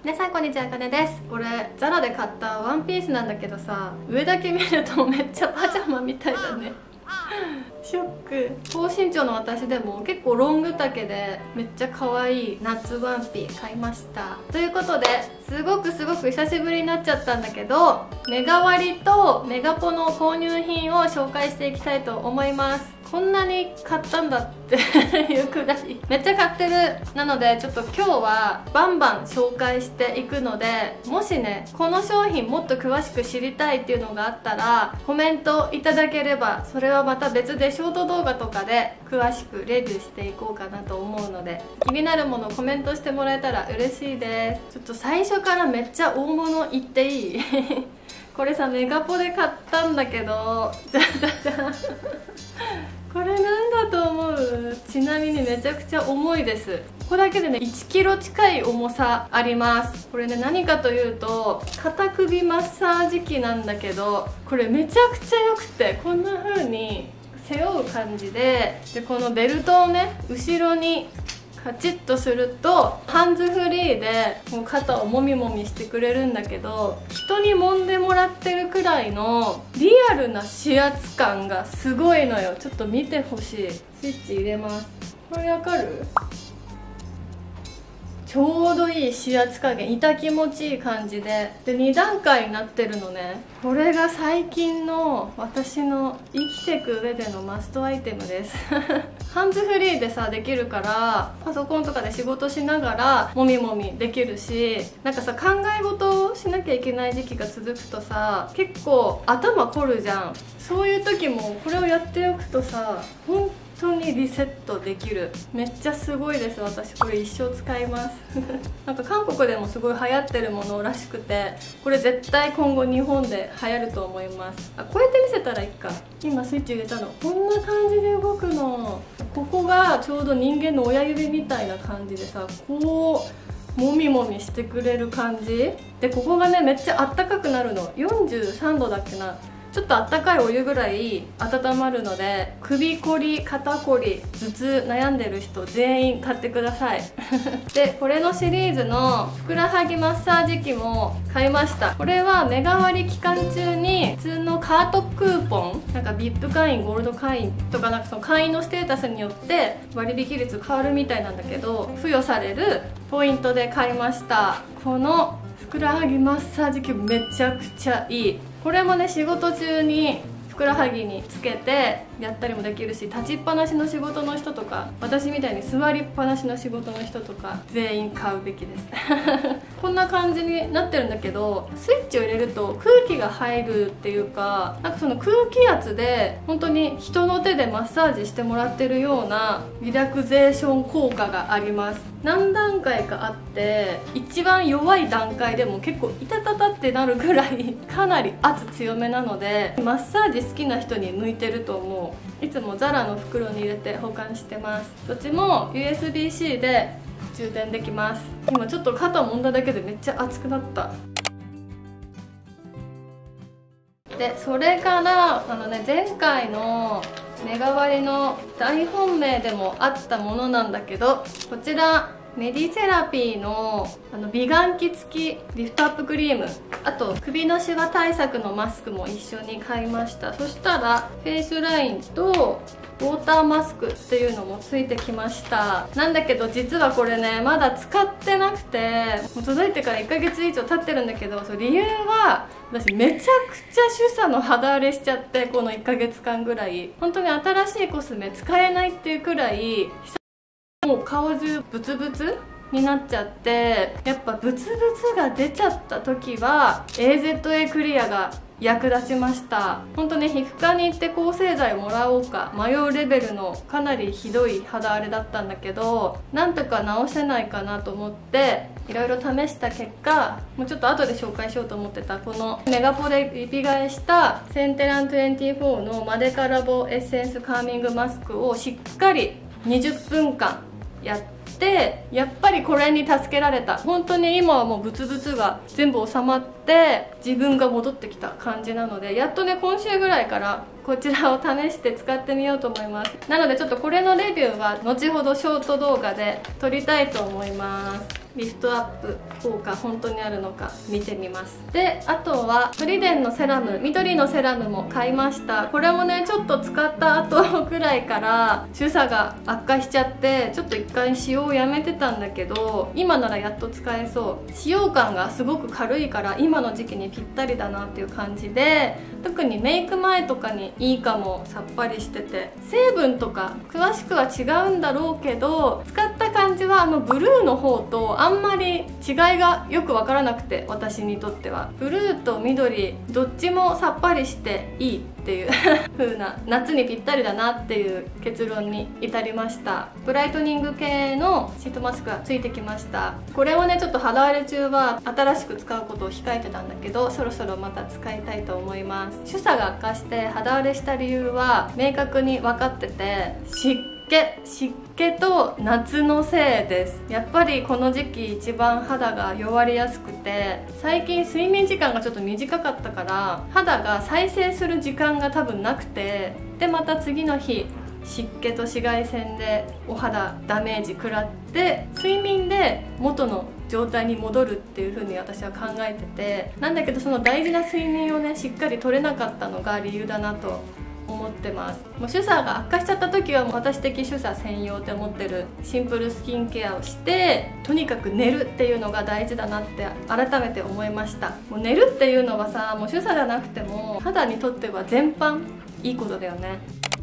皆さんこんにちは、かねです。これザラで買ったワンピースなんだけどさ、上だけ見るとめっちゃパジャマみたいだね。ショック。高身長の私でも結構ロング丈でめっちゃ可愛い夏ワンピ買いました。ということですごく久しぶりになっちゃったんだけど、メガ割とメガポの購入品を紹介していきたいと思います。こんなに買ったんだっていうくらいめっちゃ買ってる。なのでちょっと今日はバンバン紹介していくので、もしねこの商品もっと詳しく知りたいっていうのがあったらコメントいただければ、それはまた別でショート動画とかで詳しくレビューしていこうかなと思うので、気になるものコメントしてもらえたら嬉しいです。ちょっと最初からめっちゃ大物言っていいこれさ、メガポで買ったんだけど、じゃじゃじゃこれなんだと思う？ちなみにめちゃくちゃ重いです。ここだけでね1キロ近い重さあります。これね何かというと肩首マッサージ機なんだけど、これめちゃくちゃ良くて、こんな風に背負う感じで、このベルトをね後ろにカチッとするとハンズフリーでもう肩をもみもみしてくれるんだけど、人に揉んでもらってるくらいのリアルな指圧感がすごいのよ。ちょっと見てほしい。スイッチ入れます。これわかる？ちょうどいい指圧加減、痛気持ちいい感じで2段階になってるのね。これが最近の私の生きていく上でのマストアイテムですハンズフリーでさできるから、パソコンとかで仕事しながらもみもみできるし、なんかさ考え事をしなきゃいけない時期が続くとさ結構頭凝るじゃん。そういう時もこれをやっておくとさ本当にリセットできる。めっちゃすごいです。私これ一生使いますなんか韓国でもすごい流行ってるものらしくて、これ絶対今後日本で流行ると思います。あ、こうやって見せたらいいか。今スイッチ入れたのこんな感じで動くの。ここがちょうど人間の親指みたいな感じでさ、こうもみもみしてくれる感じで、ここがねめっちゃあったかくなるの。43度だっけな、ちょっとあったかいお湯ぐらい温まるので、首こり、肩こり、頭痛悩んでる人全員買ってくださいでこれのシリーズのふくらはぎマッサージ機も買いました。これはメガ割期間中に普通のカートクーポン、なんか VIP 会員、ゴールド会員とか、なんかその会員のステータスによって割引率変わるみたいなんだけど、付与されるポイントで買いました。このふくらはぎマッサージ機めちゃくちゃいい。これもね仕事中にふくらはぎにつけてやったりもできるし、立ちっぱなしの仕事の人とか私みたいに座りっぱなしの仕事の人とか全員買うべきですこんな感じになってるんだけど、スイッチを入れると空気が入るっていうか、なんかその空気圧で本当に人の手でマッサージしてもらってるようなリラクゼーション効果があります。何段階かあって、一番弱い段階でも結構イタタタってなるぐらいかなり圧強めなので、マッサージ好きな人に向いてると思う。いつもザラの袋に入れて保管してます。どっちも USB-C で充電できます。今ちょっと肩揉んだだけでめっちゃ熱くなった。でそれから前回のメガ割の大本命でもあったものなんだけど、こちらメディセラピーの美顔器付きリフトアップクリーム、あと首のシワ対策のマスクも一緒に買いました。そしたらフェイスラインとウォーターマスクっていうのもついてきました。なんだけど実はこれねまだ使ってなくて、もう届いてから1ヶ月以上経ってるんだけど、理由は私めちゃくちゃ主査の肌荒れしちゃって、この1ヶ月間ぐらい本当に新しいコスメ使えないっていうくらいもう顔中ブツブツになっちゃって、やっぱブツブツが出ちゃった時は AZA クリアが役立ちました。本当ね皮膚科に行って抗生剤もらおうか迷うレベルのかなりひどい肌荒れだったんだけど、なんとか治せないかなと思っていろいろ試した結果、もうちょっと後で紹介しようと思ってたこのメガポでリピ買いしたセンテラン24のマデカラボエッセンスカーミングマスクをしっかり20分間やって、やっぱりこれに助けられた。本当に今はもうブツブツが全部収まって自分が戻ってきた感じなので、やっとね今週ぐらいからこちらを試して使ってみようと思います。なのでちょっとこれのレビューは後ほどショート動画で撮りたいと思います。 リフトアップ効果本当にあるのか見てみます。であとはフリデンのセラム、緑のセラムも買いました。これもねちょっと使った後くらいから主査が悪化しちゃってちょっと一回使用をやめてたんだけど、今ならやっと使えそう。使用感がすごく軽いから今の時期にぴったりだなっていう感じで、特にメイク前とかにいいかも。さっぱりしてて、成分とか詳しくは違うんだろうけど、使った感じはブルーの方とあんまり違いがよく分からなくて、私にとってはブルーと緑どっちもさっぱりしていいっていう風な、夏にぴったりだなっていう結論に至りました。ブライトニング系のシートマスクがついてきました。これをねちょっと肌荒れ中は新しく使うことを控えてたんだけど、そろそろまた使いたいと思います。主査が悪化して肌荒れした理由は明確に分かってて、湿気と夏のせいです。やっぱりこの時期一番肌が弱りやすくて、最近睡眠時間がちょっと短かったから肌が再生する時間が多分なくて、でまた次の日湿気と紫外線でお肌ダメージ食らって睡眠で元の状態に戻るっていう風に私は考えてて、なんだけどその大事な睡眠をねしっかり取れなかったのが理由だなと思ってます。もう主査が悪化しちゃった時はもう私的主査専用って思ってるシンプルスキンケアをして、とにかく寝るっていうのが大事だなって改めて思いました。もう寝るっていうのはさ、もう主査じゃなくても肌にとっては全般いいことだよね。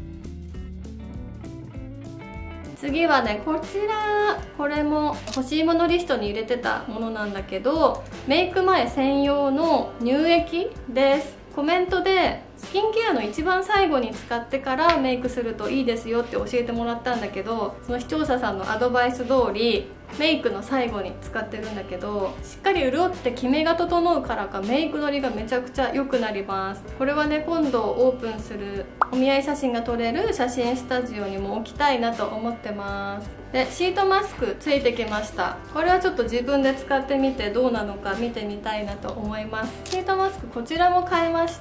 次はねこちら、これも欲しいものリストに入れてたものなんだけど、メイク前専用の乳液です。コメントでスキンケアの一番最後に使ってからメイクするといいですよって教えてもらったんだけど、その視聴者さんのアドバイス通りメイクの最後に使ってるんだけど、しっかり潤ってキメが整うからかメイクのりがめちゃくちゃ良くなります。これはね今度オープンするお見合い写真が撮れる写真スタジオにも置きたいなと思ってます。でシートマスクついてきました。これはちょっと自分で使ってみてどうなのか見てみたいなと思います。シートマスクこちらも買いました。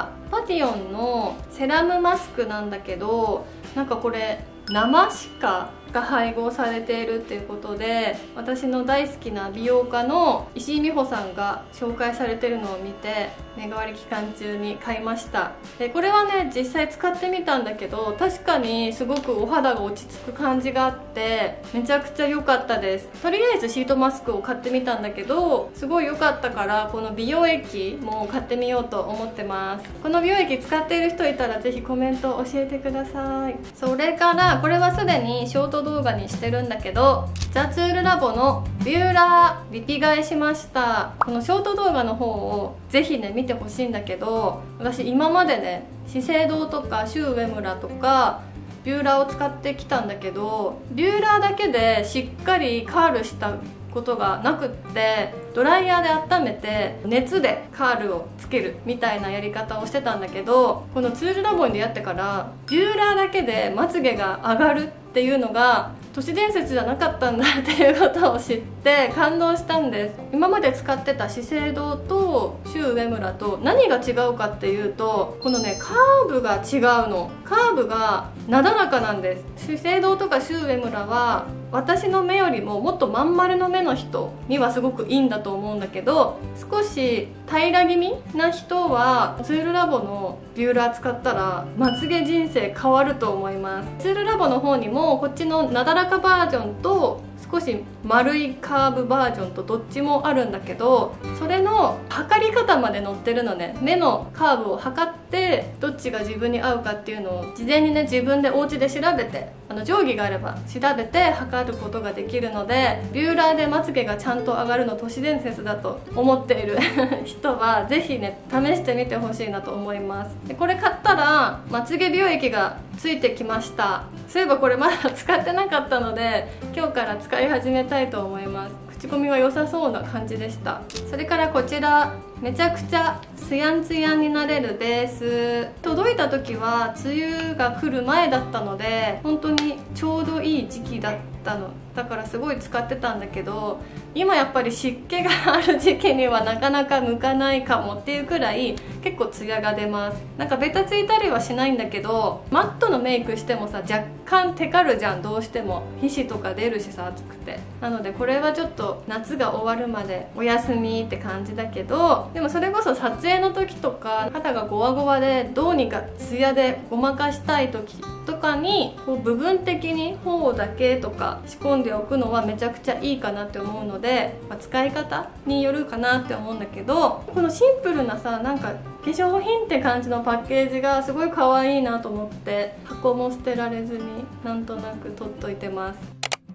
パティオンのセラムマスクなんだけど、なんかこれ生歯科が配合されているっていうことで、私の大好きな美容家の石井美穂さんが紹介されてるのを見て目代わり期間中に買いました。でこれはね実際使ってみたんだけど、確かにすごくお肌が落ち着く感じがあってめちゃくちゃ良かったです。とりあえずシートマスクを買ってみたんだけど、すごい良かったからこの美容液も買ってみようと思ってます。この美容液使っている人いたらぜひコメント教えてください。それからこれはすでにショート動画にしてるんだけど、ザツールラボのビューラーリピ買いしました。このショート動画の方をぜひね見てほしいんだけど、私今までね資生堂とかシュウウェムラとかビューラーを使ってきたんだけど、ビューラーだけでしっかりカールしたことがなくって、ドライヤーで温めて熱でカールをつけるみたいなやり方をしてたんだけど、このツールラボに出会ってからビューラーだけでまつげが上がるっていうのが都市伝説じゃなかったんだっていうことを知って感動したんです。今まで使ってた資生堂とシュウウェムラと何が違うかっていうと、このねカーブが違うの。カーブがなだらかなんです。資生堂とかシュウウェムラは私の目よりももっとまん丸の目の人にはすごくいいんだと思うんだけど、少し平ら気味な人はツールラボのビューラー使ったらまつげ人生変わると思います。ツールラボの方にもこっちのなだらかバージョンと少し丸いカーブバージョンとどっちもあるんだけど、それの測り方まで載ってるのね。目のカーブを測ってどっちが自分に合うかっていうのを事前にね自分でお家で調べて、定規があれば調べて測ることができるので、ビューラーでまつげがちゃんと上がるの都市伝説だと思っている人はぜひね試してみてほしいなと思います。でこれ買ったらまつげ美容液がついてきました。そういえばこれまだ使ってなかったので今日から使い始めたいと思います。口コミが良さそうな感じでした。それからこちらめちゃくちゃツヤンツヤンになれるベース。届いた時は梅雨が来る前だったので本当にちょうどいい時期だったのだからすごい使ってたんだけど、今やっぱり湿気がある時期にはなかなか向かないかもっていうくらい結構ツヤが出ます。なんかベタついたりはしないんだけど、マットのメイクしてもさ若干テカるじゃん。どうしても皮脂とか出るしさ、暑くて。なのでこれはちょっと夏が終わるまでお休みって感じだけど、でもそれこそ撮影の時とか肌がゴワゴワでどうにかツヤでごまかしたい時とかにこう部分的に頬だけとか仕込んでおくのはめちゃくちゃいいかなって思うので、使い方によるかなって思うんだけど、このシンプルなさなんか化粧品って感じのパッケージがすごい可愛いなと思って箱も捨てられずになんとなく取っといてます。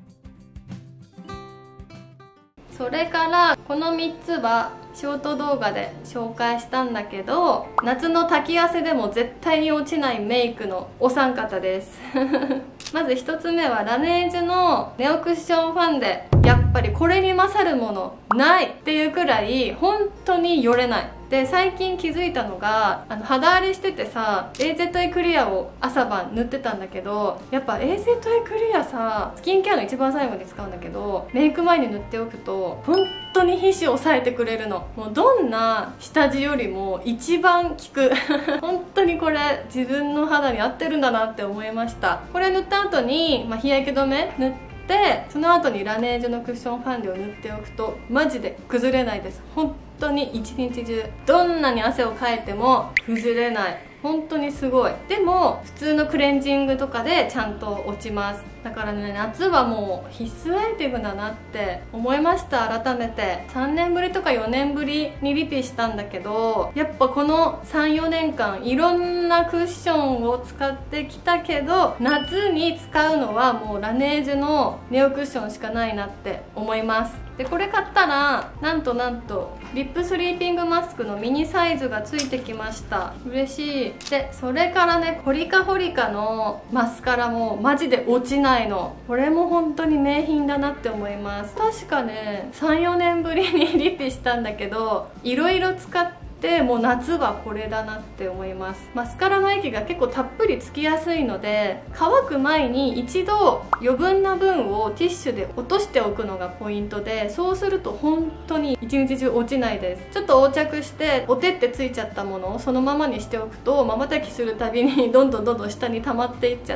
それからこの3つはショート動画で紹介したんだけど、夏の滝汗でも絶対に落ちないメイクのお三方ですまず1つ目はラネージュのネオクッションファンデ。やっぱりこれに勝るものないっていうくらい本当によれない。で最近気づいたのが肌荒れしててさ AZA クリアを朝晩塗ってたんだけど、やっぱ AZA クリアさスキンケアの一番最後に使うんだけど、メイク前に塗っておくと本当に皮脂を抑えてくれるの。もうどんな下地よりも一番効く本当にこれ自分の肌に合ってるんだなって思いました。これ塗った後に、日焼け止め塗ってその後にラネージュのクッションファンデを塗っておくとマジで崩れないです。本当に一日中どんなに汗をかいても崩れない。本当にすごい。でも普通のクレンジングとかでちゃんと落ちます。だからね、夏はもう必須アイテムだなって思いました。改めて3年ぶりとか4年ぶりにリピしたんだけど、やっぱこの 3,4 年間いろんなクッションを使ってきたけど、夏に使うのはもうラネージュのネオクッションしかないなって思います。でこれ買ったらなんとリップスリーピングマスクのミニサイズがついてきました。嬉しい。でそれからね、ホリカホリカのマスカラもマジで落ちないの。これも本当に名品だなって思います。確かね 3,4 年ぶりにリピしたんだけど、いろいろ使ってもう夏はこれだなって思います。マスカラの液が結構たっぷりつきやすいので、乾く前に一度余分な分をティッシュで落としておくのがポイントで、そうすると本当に一日中落ちないです。ちょっと横着してお手ってついちゃったものをそのままにしておくと、瞬きするたびにどんどん下に溜まっていっちゃって、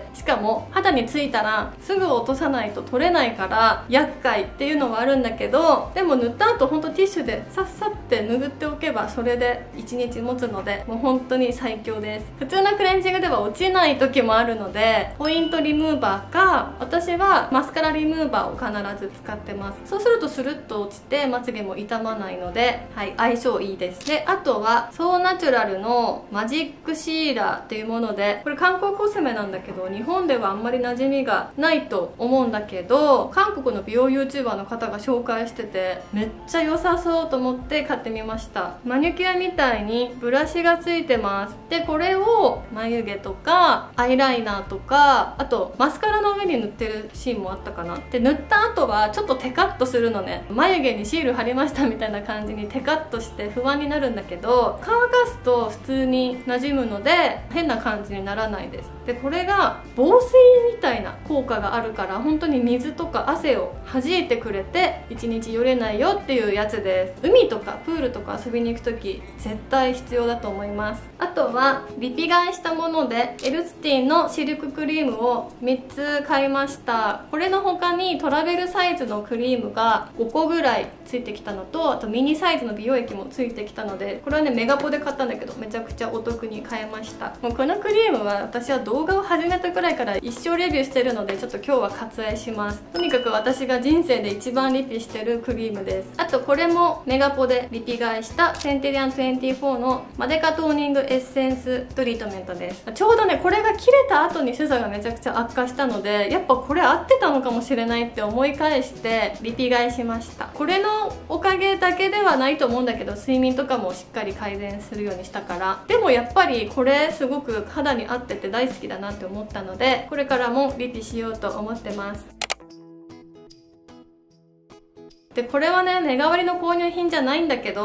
しかも肌についたらすぐ落とさないと取れないから厄介っていうのはあるんだけど、でも塗った後本当ティッシュでさっさって拭っておけばそれで1日持つので、もう本当に最強です。普通のクレンジングでは落ちない時もあるので、ポイントリムーバーか、私はマスカラリムーバーを必ず使ってます。そうするとスルッと落ちてまつげも傷まないので、相性いいです。であとはソーナチュラルのマジックシーラーっていうもので、これ韓国コスメなんだけど日本ではあんまり馴染みがないと思うんだけど、韓国の美容 YouTuber の方が紹介しててめっちゃ良さそうと思って買ってみました。マニキュアみたいにブラシがついてます。でこれを眉毛とかアイライナーとか、あとマスカラの上に塗ってるシーンもあったかな。で塗った後はちょっとテカッとするのね。眉毛にシール貼りましたみたいな感じにテカッとして不安になるんだけど、乾かすと普通に馴染むので変な感じにならないです。でこれが防水みたいな効果があるから、本当に水とか汗を弾いてくれて一日よれないよっていうやつです。海とかプールとか遊びに行く時絶対必要だと思います。あとはリピ買いしたものでエルスティンのシルククリームを3つ買いました。これの他にトラベルサイズのクリームが5個ぐらいついてきたのと、あとミニサイズの美容液もついてきたので、これはねメガポで買ったんだけどめちゃくちゃお得に買えました。もうこのクリームは私は動画を始めたくらいから一生レビューしてるので、ちょっと今日は割愛します。とにかく私が人生で一番リピしてるクリームです。あとこれもメガポでリピ買いしたセンテリアン24のマデカトーニングエッセンストリートメントです。ちょうどねこれが切れた後に主査がめちゃくちゃ悪化したので、やっぱこれ合ってたのかもしれないって思い返してリピ買いしました。これのおかげだけではないと思うんだけど、睡眠とかもしっかり改善するようにしたから。でもやっぱりこれすごく肌に合ってて大好きだなって思ったので、これからもリピしようと思ってます。でこれはね目代わりの購入品じゃないんだけど、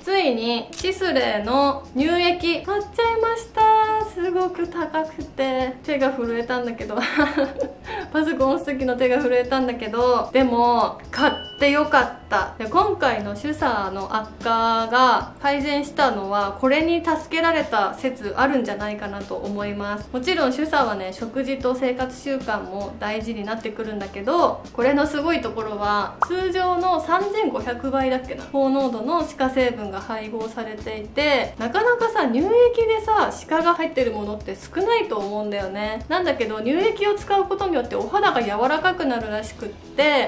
ついにシスレーの乳液買っちゃいました。すごく高くて手が震えたんだけどパソコン押す時の手が震えたんだけど、でも買ってよかった。で今回の主査の悪化が改善したのはこれに助けられた説あるんじゃないかなと思います。もちろん主査はね、食事と生活習慣も大事になってくるんだけど、これのすごいところは通常の3500倍だっけな、高濃度の歯科成分が配合されていて、なかなかさ乳液でさ歯科が入ってるものって少ないと思うんだよね。なんだけど乳液を使うことによってお肌が柔らかくなるらしくって、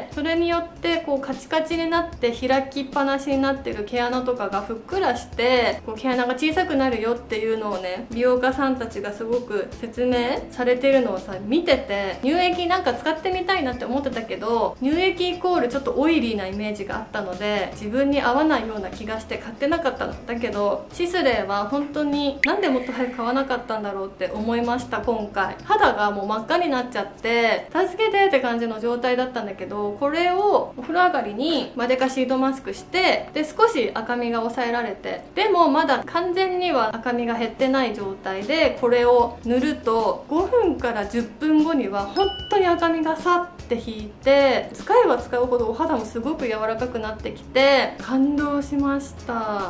それによってこうカチカチになって開きっぱなしになってる毛穴とかがふっくらしてこう毛穴が小さくなるよっていうのをね、美容家さんたちがすごく説明されてるのをさ見てて、乳液なんか使ってみたいなって思ってたけど、乳液イコールちょっとオイリーなイメージがあったので自分に合わないような気がして買ってなかったの。だけどシスレーは本当になんでもっと早く買わなかったんだろうって思いました。今回肌がもう真っ赤になっちゃって助けてって感じの状態だったんだけど、これをお風呂上がりにマデカシートマスクして、で少し赤みが抑えられて、でもまだ完全には赤みが減ってない状態でこれを塗ると5分から10分後には本当に赤みがさって引いて、使えば使うほどお肌もすごく柔らかくなってきて感動しました。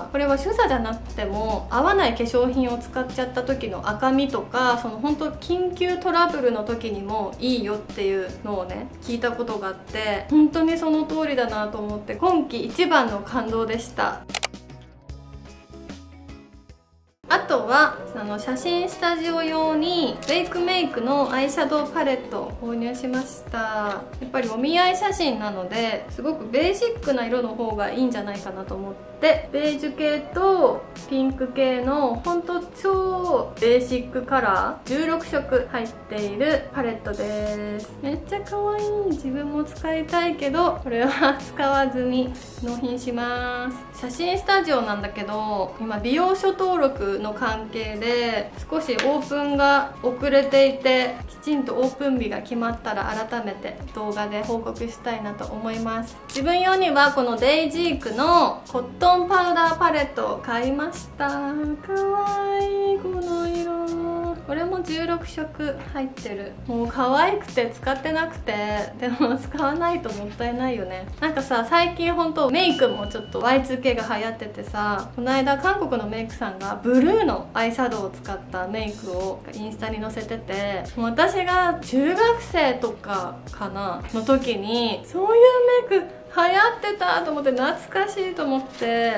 これは主査じゃなくても合わない化粧品を使っちゃった時の赤みとか、その本当緊急トラブルの時にもいいよっていうのをね聞いたことがあって、本当にその通りだなと思って今季一番の感動でした。あとは写真スタジオ用にベイクメイクのアイシャドウパレットを購入しました。やっぱりお見合い写真なのですごくベーシックな色の方がいいんじゃないかなと思って、ベージュ系とピンク系のほんと超ベーシックカラー16色入っているパレットです。めっちゃ可愛い。自分も使いたいけどこれは使わずに納品します。写真スタジオなんだけど今美容書登録の関係で少しオープンが遅れていて、きちんとオープン日が決まったら改めて動画で報告したいなと思います。自分用にはこのデイジークのコットンパウダーパレットを買いました。かわいいこの色。これも16色入ってる。もう可愛くて使ってなくて、でも使わないともったいないよね。なんかさ最近ほんとメイクもちょっと Y2K が流行っててさ、この間韓国のメイクさんがブルーのアイシャドウを使ったメイクをインスタに載せてて、もう私が中学生とかかなの時にそういうメイク流行ってたと思って懐かしいと思って、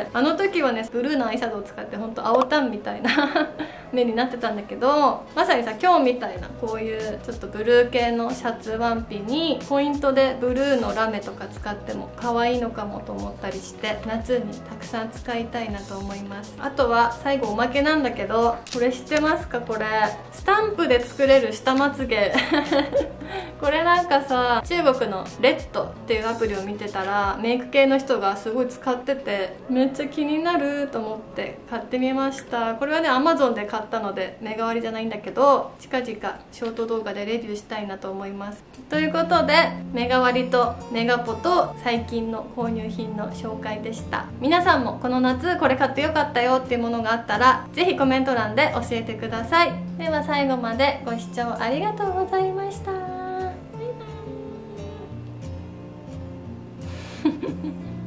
あの時はねブルーのアイシャドウを使ってほんと青タンみたいな目になってたんだけど、まさにさ今日みたいなこういうちょっとブルー系のシャツワンピにポイントでブルーのラメとか使っても可愛いのかもと思ったりして、夏にたくさん使いたいなと思います。あとは最後おまけなんだけど、これ知ってますか？これスタンプで作れる下まつげこれなんかさ中国のレッドっていうアプリを見てたらメイク系の人がすごい使っててめっちゃ気になると思って買ってみました。これはね Amazon で買ったので目代わりじゃないんだけど、近々ショート動画でレビューしたいなと思います。ということで目代わりとメガポと最近の購入品の紹介でした。皆さんもこの夏これ買ってよかったよっていうものがあったらぜひコメント欄で教えてください。では最後までご視聴ありがとうございました。バイバイ